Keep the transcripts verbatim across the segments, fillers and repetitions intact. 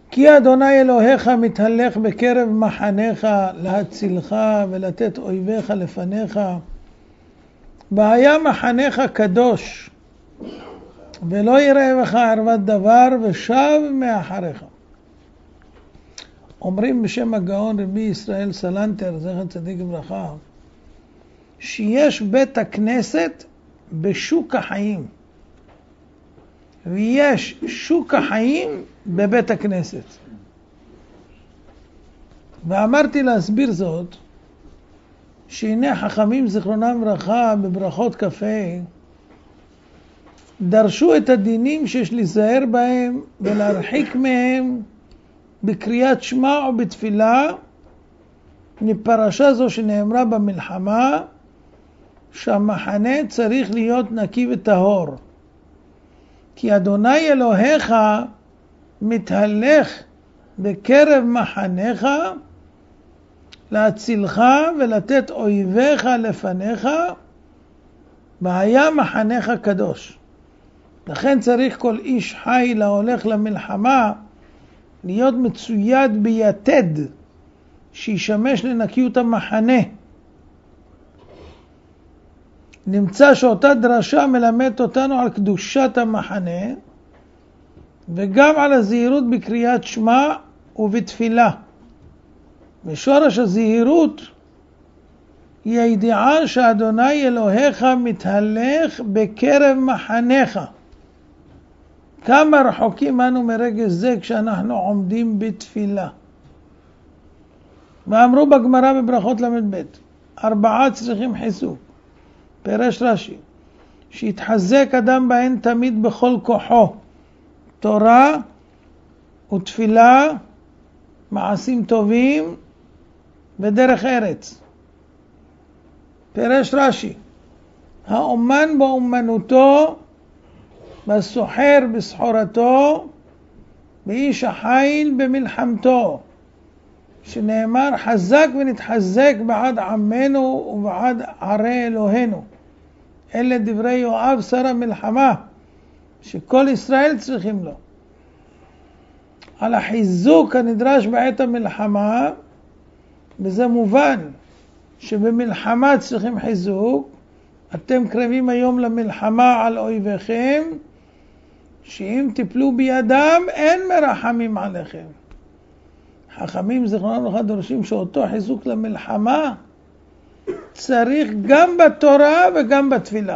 כי אדוני אלוהיך מתהלך בקרב מחניך להצילך ולתת אויביך לפניך. והיה מחניך קדוש, ולא יראה בך ערוות דבר, ושב מאחריך. אומרים בשם הגאון רבי ישראל סלנטר, זכר צדיק לברכה, שיש בית הכנסת בשוק החיים, ויש שוק החיים בבית הכנסת. ואמרתי להסביר זאת, שהנה חכמים זיכרונם לברכה בברכות קפה, דרשו את הדינים שיש להיזהר בהם ולהרחיק מהם בקריאת שמע או בתפילה, מפרשה זו שנאמרה במלחמה, שהמחנה צריך להיות נקי וטהור. כי אדוני אלוהיך מתהלך בקרב מחניך להצילך ולתת אויביך לפניך, והיה מחניך קדוש. לכן צריך כל איש חיל ההולך למלחמה להיות מצויד ביתד שישמש לנקיות המחנה. נמצא שאותה דרשה מלמדת אותנו על קדושת המחנה וגם על הזהירות בקריאת שמע ובתפילה. ושורש הזהירות היא הידיעה שאדוני אלוהיך מתהלך בקרב מחניך. כמה רחוקים אנו מרגש זה כשאנחנו עומדים בתפילה. ואמרו בגמרא בברכות למד ב', ארבעה צריכים חיזוק. פירש רש"י, שיתחזק אדם בהן תמיד בכל כוחו, תורה ותפילה, מעשים טובים ודרך ארץ. פירש רש"י, האומן באומנותו, בסוחר בסחורתו, באיש החיל במלחמתו, שנאמר חזק ונתחזק בעד עמנו ובעד ערי אלוהינו. אלה דברי יואב שר המלחמה שכל ישראל צריכים לו. על החיזוק הנדרש בעת המלחמה, וזה מובן שבמלחמה צריכים חיזוק. אתם קרבים היום למלחמה על אויביכם, שאם תפלו בידם אין מרחמים עליכם. חכמים זיכרונם לברכה דורשים שאותו חיזוק למלחמה צריך גם בתורה וגם בתפילה.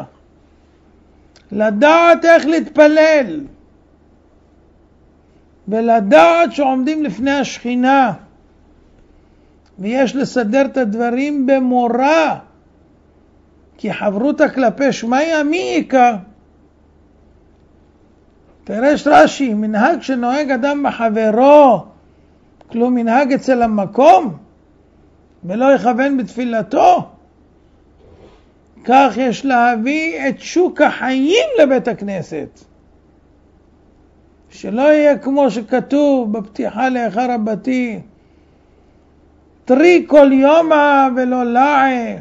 לדעת איך להתפלל, ולדעת שעומדים לפני השכינה, ויש לסדר את הדברים במורא, כי חברותה כלפי שמיא מי יקה. פירש רש"י, מנהג שנוהג אדם בחברו, כלום מנהג אצל המקום, ולא יכוון בתפילתו, כך יש להביא את שוק החיים לבית הכנסת. שלא יהיה כמו שכתוב בפתיחה לאחר הבתי, תרי כל יומה ולא לעה,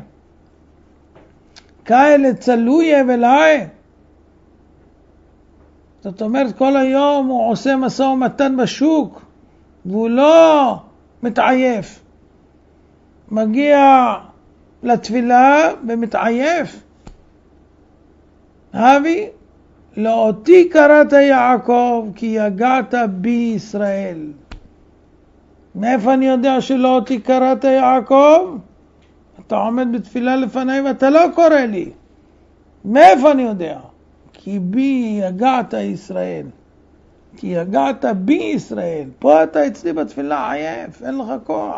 כאלה צלויה ולעה. זאת אומרת, כל היום הוא עושה משא ומתן בשוק, והוא לא מתעייף. מגיע לתפילה ומתעייף. אבי, לא אותי קראת יעקב, כי יגעת בי ישראל. מאיפה אני יודע שלא אותי קראת יעקב? אתה עומד בתפילה לפני ואתה לא קורא לי. מאיפה אני יודע? כי בי יגעת ישראל. כי יגעת בי ישראל. פה אתה אצלי בתפילה עייף, אין לך כוח.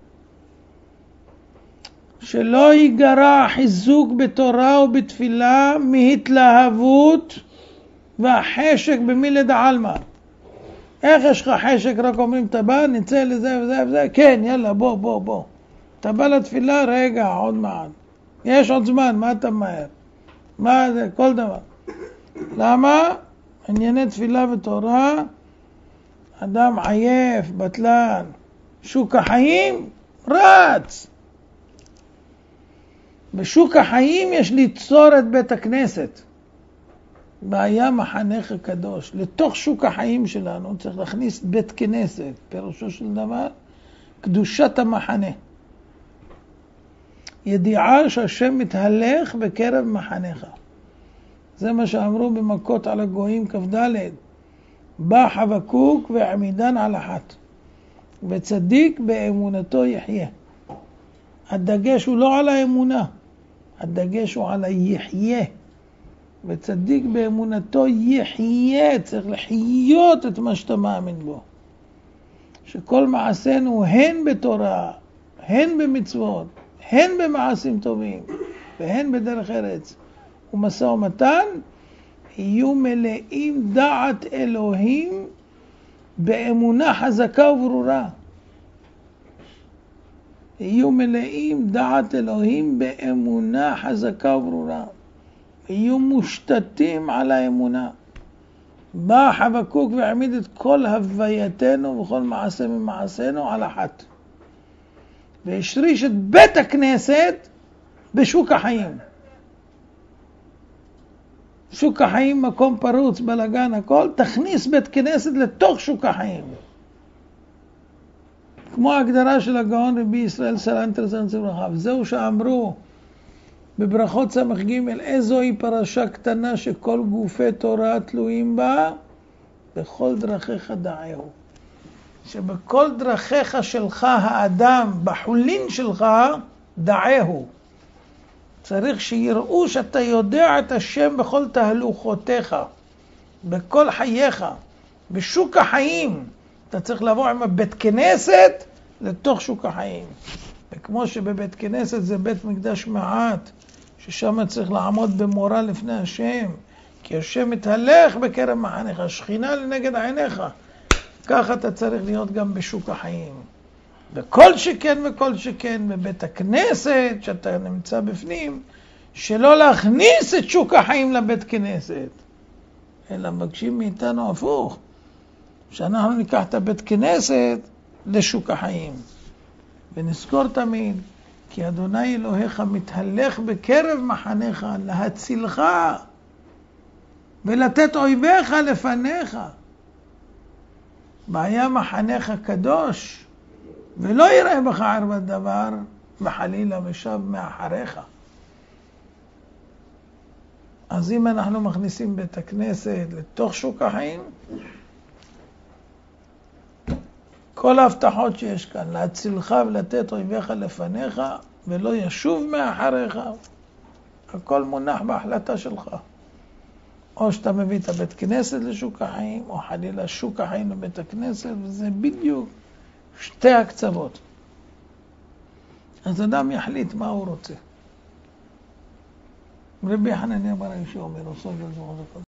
שלא ייגרע חיזוק בתורה ובתפילה מהתלהבות והחשק במילי דעלמא. איך יש לך חשק? רק אומרים אתה בא, נצא לזה וזה וזה. כן, יאללה, בוא, בוא, בוא. אתה בא לתפילה, רגע, עוד מעט. יש עוד זמן, מה אתה מהר? מה זה? כל דבר. למה? ענייני תפילה ותורה, אדם עייף, בטלן, שוק החיים, רץ. בשוק החיים יש ליצור את בית הכנסת. והיה מחנך הקדוש. לתוך שוק החיים שלנו צריך להכניס בית כנסת, פירושו של דבר, קדושת המחנה. ידיעה שהשם מתהלך בקרב מחנך. זה מה שאמרו במכות על הגויים כ"ד. בא חבקוק ועמידן על אחת. וצדיק באמונתו יחיה. הדגש הוא לא על האמונה, הדגש הוא על היחיה. וצדיק באמונתו יחיה, צריך לחיות את מה שאתה מאמין בו. שכל מעשינו הן בתורה, הן במצוות, הן במעשים טובים, והן בדרך ארץ ומשא ומתן, יהיו מלאים דעת אלוהים באמונה חזקה וברורה. יהיו מלאים דעת אלוהים באמונה חזקה וברורה. יהיו מושתתים על האמונה. בא חבקוק והעמיד את כל הווייתנו וכל מעשה ממעשינו על אחת. והשריש את בית הכנסת בשוק החיים. שוק החיים מקום פרוץ, בלגן, הכל, תכניס בית כנסת לתוך שוק החיים. כמו ההגדרה של הגאון רבי ישראל סלנטר זצ"ל. זהו שאמרו בברכות סמך ג' איזוהי פרשה קטנה שכל גופי תורה תלויים בה, בכל דרכיך דעהו. שבכל דרכיך שלך האדם, בחולין שלך, דעהו. צריך שיראו שאתה יודע את השם בכל תהלוכותיך, בכל חייך, בשוק החיים. אתה צריך לבוא עם הבית כנסת לתוך שוק החיים. וכמו שבבית כנסת זה בית מקדש מעט, ששם צריך לעמוד במורא לפני השם, כי השם מתהלך בקרב מחניך, שכינה לנגד עיניך. ככה אתה צריך להיות גם בשוק החיים. וכל שכן וכל שכן בבית הכנסת, שאתה נמצא בפנים, שלא להכניס את שוק החיים לבית כנסת, אלא מבקשים מאיתנו הפוך, שאנחנו ניקח את הבית כנסת לשוק החיים. ונזכור תמיד, כי אדוני אלוהיך מתהלך בקרב מחניך להצילך ולתת אויביך לפניך. והיה מחנך קדוש ולא יראה בך ערבת דבר וחלילה ושב מאחריך. אז אם אנחנו מכניסים בית הכנסת לתוך שוק החיים, כל ההבטחות שיש כאן, להצילך ולתת אויביך לפניך ולא ישוב מאחריך, הכל מונח בהחלטה שלך. או שאתה מביא את הבית כנסת לשוק החיים, או חלילה שוק החיים לבית הכנסת, וזה בדיוק שתי הקצוות. אז אדם יחליט מה הוא רוצה. רבי חנניה בר יהושע אומר, עושה גזור